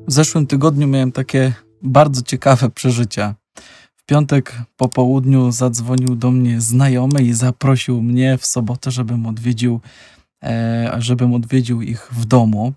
W zeszłym tygodniu miałem takie bardzo ciekawe przeżycia. W piątek po południu zadzwonił do mnie znajomy i zaprosił mnie w sobotę, żebym odwiedził ich w domu.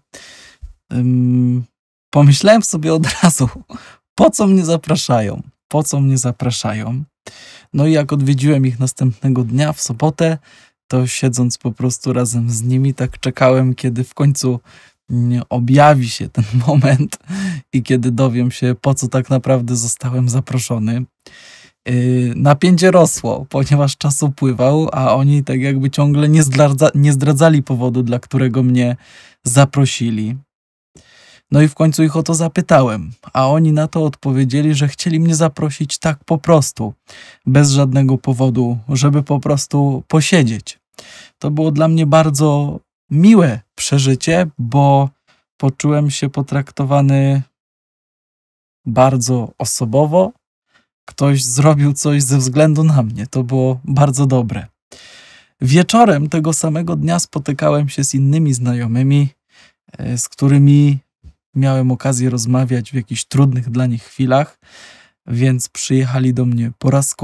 Pomyślałem sobie od razu, po co mnie zapraszają? Po co mnie zapraszają? No i jak odwiedziłem ich następnego dnia w sobotę, to siedząc po prostu razem z nimi, tak czekałem, kiedy w końcu objawi się ten moment i kiedy dowiem się, po co tak naprawdę zostałem zaproszony. Napięcie rosło, ponieważ czas upływał, a oni tak jakby ciągle nie zdradzali powodu, dla którego mnie zaprosili. No i w końcu ich o to zapytałem, a oni na to odpowiedzieli, że chcieli mnie zaprosić tak po prostu, bez żadnego powodu, żeby po prostu posiedzieć. To było dla mnie bardzo miłe przeżycie, bo poczułem się potraktowany bardzo osobowo. Ktoś zrobił coś ze względu na mnie. To było bardzo dobre. Wieczorem tego samego dnia spotykałem się z innymi znajomymi, z którymi miałem okazję rozmawiać w jakichś trudnych dla nich chwilach, więc przyjechali do mnie po raz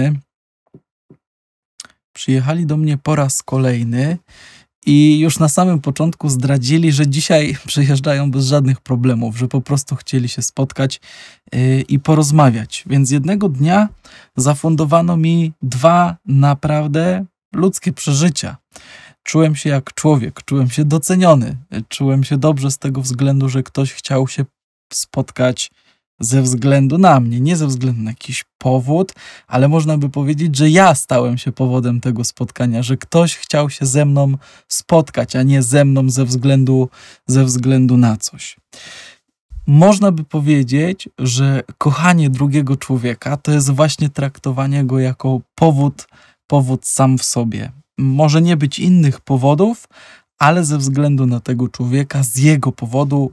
kolejny i już na samym początku zdradzili, że dzisiaj przyjeżdżają bez żadnych problemów, że po prostu chcieli się spotkać i porozmawiać. Więc jednego dnia zafundowano mi 2 naprawdę ludzkie przeżycia. Czułem się jak człowiek, czułem się doceniony, czułem się dobrze z tego względu, że ktoś chciał się spotkać ze względu na mnie, nie ze względu na jakiś powód, ale można by powiedzieć, że ja stałem się powodem tego spotkania, że ktoś chciał się ze mną spotkać, a nie ze mną ze względu na coś. Można by powiedzieć, że kochanie drugiego człowieka to jest właśnie traktowanie go jako powód sam w sobie. Może nie być innych powodów, ale ze względu na tego człowieka, z jego powodu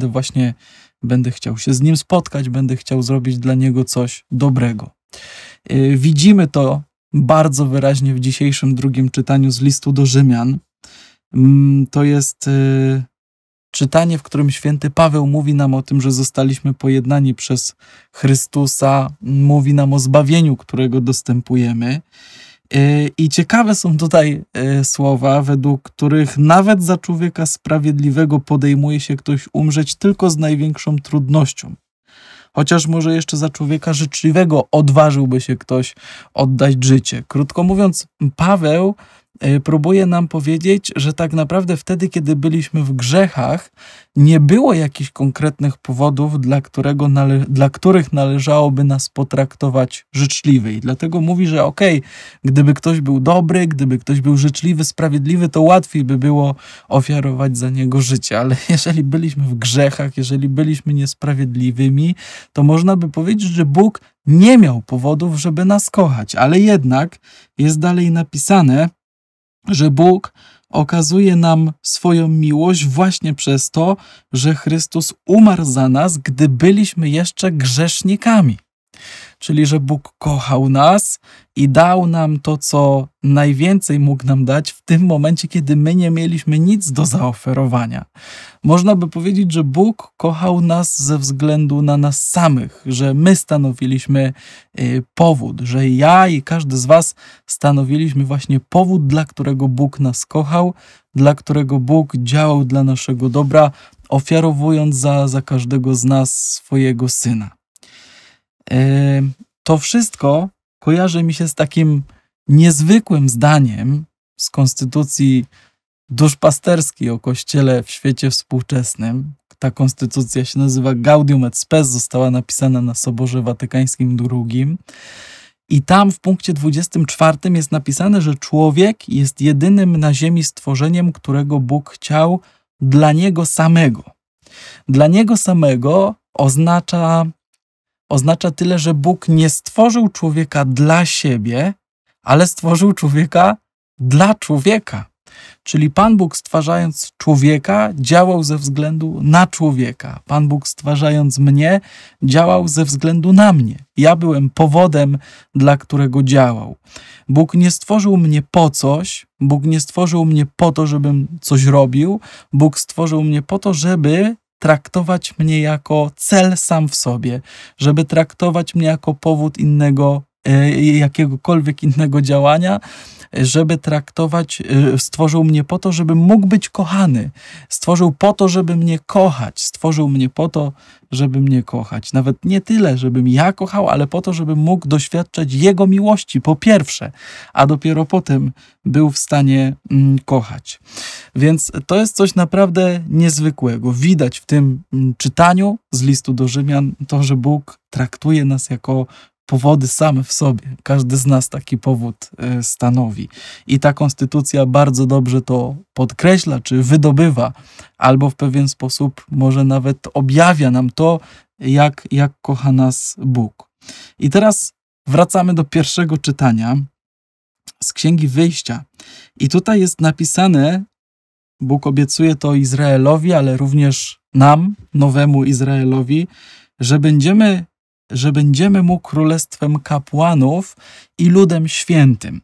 będę chciał się z nim spotkać, będę chciał zrobić dla niego coś dobrego. Widzimy to bardzo wyraźnie w dzisiejszym drugim czytaniu z listu do Rzymian. To jest czytanie, w którym święty Paweł mówi nam o tym, że zostaliśmy pojednani przez Chrystusa, mówi nam o zbawieniu, którego dostępujemy. I ciekawe są tutaj słowa, według których nawet za człowieka sprawiedliwego podejmuje się ktoś umrzeć tylko z największą trudnością. Chociaż może jeszcze za człowieka życzliwego odważyłby się ktoś oddać życie. Krótko mówiąc, Paweł próbuje nam powiedzieć, że tak naprawdę wtedy, kiedy byliśmy w grzechach, nie było jakichś konkretnych powodów, dla których należałoby nas potraktować życzliwie. I dlatego mówi, że gdyby ktoś był dobry, gdyby ktoś był życzliwy, sprawiedliwy, to łatwiej by było ofiarować za niego życie. Ale jeżeli byliśmy w grzechach, jeżeli byliśmy niesprawiedliwymi, to można by powiedzieć, że Bóg nie miał powodów, żeby nas kochać. Ale jednak jest dalej napisane, że Bóg okazuje nam swoją miłość właśnie przez to, że Chrystus umarł za nas, gdy byliśmy jeszcze grzesznikami. Czyli, że Bóg kochał nas i dał nam to, co najwięcej mógł nam dać w tym momencie, kiedy my nie mieliśmy nic do zaoferowania. Można by powiedzieć, że Bóg kochał nas ze względu na nas samych, że my stanowiliśmy powód, że ja i każdy z was stanowiliśmy właśnie powód, dla którego Bóg nas kochał, dla którego Bóg działał dla naszego dobra, ofiarowując za każdego z nas swojego Syna. To wszystko kojarzy mi się z takim niezwykłym zdaniem z konstytucji duszpasterskiej o Kościele w świecie współczesnym. Ta konstytucja się nazywa Gaudium et Spes, została napisana na Soborze Watykańskim II. I tam w punkcie 24 jest napisane, że człowiek jest jedynym na ziemi stworzeniem, którego Bóg chciał dla niego samego. Dla niego samego oznacza tyle, że Bóg nie stworzył człowieka dla siebie, ale stworzył człowieka dla człowieka. Czyli Pan Bóg, stwarzając człowieka, działał ze względu na człowieka. Pan Bóg, stwarzając mnie, działał ze względu na mnie. Ja byłem powodem, dla którego działał. Bóg nie stworzył mnie po coś, Bóg nie stworzył mnie po to, żebym coś robił. Bóg stworzył mnie po to, żeby traktować mnie jako cel sam w sobie, żeby traktować mnie jako powód jakiegokolwiek innego działania, żeby traktować, stworzył mnie po to, żebym mógł być kochany. Stworzył po to, żeby mnie kochać. Stworzył mnie po to, żeby mnie kochać. Nawet nie tyle, żebym ja kochał, ale po to, żebym mógł doświadczać Jego miłości, po pierwsze, a dopiero potem był w stanie kochać. Więc to jest coś naprawdę niezwykłego. Widać w tym czytaniu z listu do Rzymian to, że Bóg traktuje nas jako powody same w sobie. Każdy z nas taki powód stanowi. I ta konstytucja bardzo dobrze to podkreśla, czy wydobywa, albo w pewien sposób może nawet objawia nam to, jak kocha nas Bóg. I teraz wracamy do pierwszego czytania z Księgi Wyjścia. I tutaj jest napisane, Bóg obiecuje to Izraelowi, ale również nam, nowemu Izraelowi, że będziemy Mu królestwem kapłanów i ludem świętym.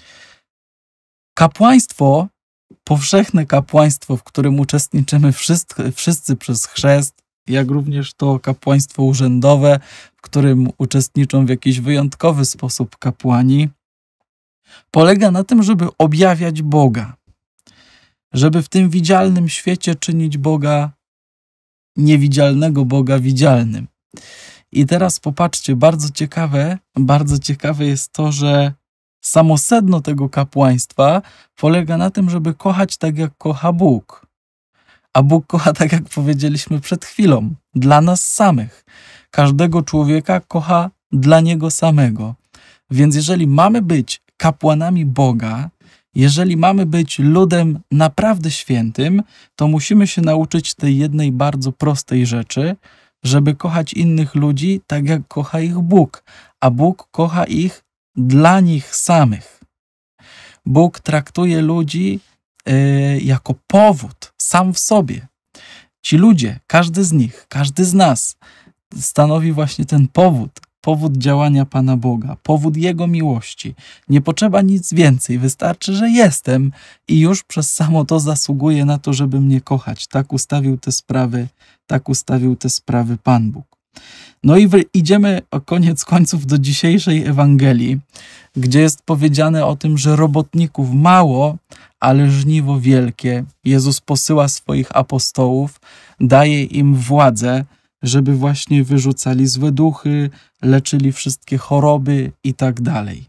Kapłaństwo, powszechne kapłaństwo, w którym uczestniczymy wszyscy przez chrzest, jak również to kapłaństwo urzędowe, w którym uczestniczą w jakiś wyjątkowy sposób kapłani, polega na tym, żeby objawiać Boga. Żeby w tym widzialnym świecie czynić Boga, niewidzialnego Boga widzialnym. I teraz popatrzcie, bardzo ciekawe jest to, że samo sedno tego kapłaństwa polega na tym, żeby kochać tak, jak kocha Bóg. A Bóg kocha tak, jak powiedzieliśmy przed chwilą, dla nas samych. Każdego człowieka kocha dla niego samego. Więc jeżeli mamy być kapłanami Boga, jeżeli mamy być ludem naprawdę świętym, to musimy się nauczyć tej jednej bardzo prostej rzeczy, żeby kochać innych ludzi tak, jak kocha ich Bóg, a Bóg kocha ich dla nich samych. Bóg traktuje ludzi jako powód sam w sobie. Ci ludzie, każdy z nich, każdy z nas stanowi właśnie ten powód działania Pana Boga, powód Jego miłości. Nie potrzeba nic więcej, wystarczy, że jestem i już przez samo to zasługuję na to, żeby mnie kochać. Tak ustawił te sprawy Pan Bóg. No i idziemy koniec końców do dzisiejszej Ewangelii, gdzie jest powiedziane o tym, że robotników mało, ale żniwo wielkie. Jezus posyła swoich apostołów, daje im władzę, żeby właśnie wyrzucali złe duchy, leczyli wszystkie choroby i tak dalej.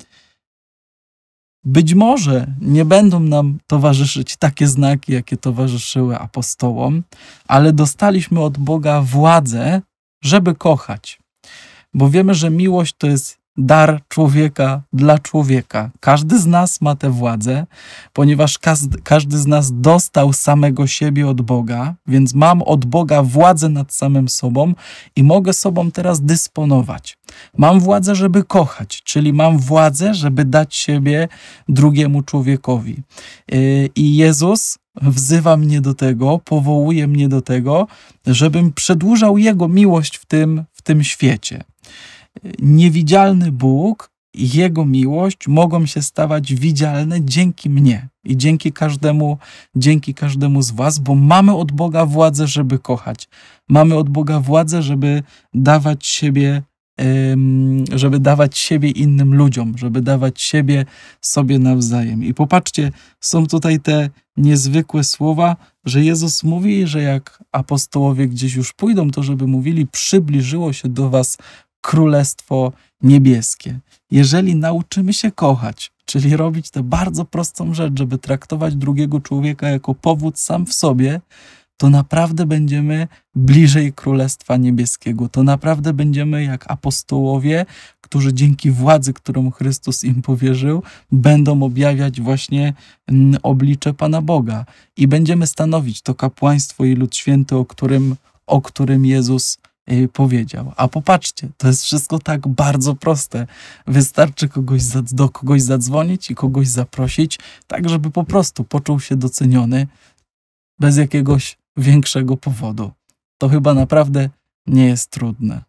Być może nie będą nam towarzyszyć takie znaki, jakie towarzyszyły apostołom, ale dostaliśmy od Boga władzę, żeby kochać. Bo wiemy, że miłość to jest dar człowieka dla człowieka. Każdy z nas ma tę władzę, ponieważ każdy z nas dostał samego siebie od Boga, więc mam od Boga władzę nad samym sobą i mogę sobą teraz dysponować. Mam władzę, żeby kochać, czyli mam władzę, żeby dać siebie drugiemu człowiekowi. I Jezus wzywa mnie do tego, powołuje mnie do tego, żebym przedłużał Jego miłość w tym świecie. Niewidzialny Bóg i Jego miłość mogą się stawać widzialne dzięki mnie i dzięki każdemu z was, bo mamy od Boga władzę, żeby kochać. Mamy od Boga władzę, żeby dawać siebie innym ludziom, żeby dawać siebie sobie nawzajem. I popatrzcie, są tutaj te niezwykłe słowa, że Jezus mówi, że jak apostołowie gdzieś już pójdą, to żeby mówili, przybliżyło się do was Królestwo Niebieskie. Jeżeli nauczymy się kochać, czyli robić tę bardzo prostą rzecz, żeby traktować drugiego człowieka jako powód sam w sobie, to naprawdę będziemy bliżej Królestwa Niebieskiego. To naprawdę będziemy jak apostołowie, którzy dzięki władzy, którą Chrystus im powierzył, będą objawiać właśnie oblicze Pana Boga. I będziemy stanowić to kapłaństwo i lud święty, o którym Jezus powiedział. A popatrzcie, to jest wszystko tak bardzo proste. Wystarczy do kogoś zadzwonić i kogoś zaprosić, tak żeby po prostu poczuł się doceniony bez jakiegoś większego powodu. To chyba naprawdę nie jest trudne.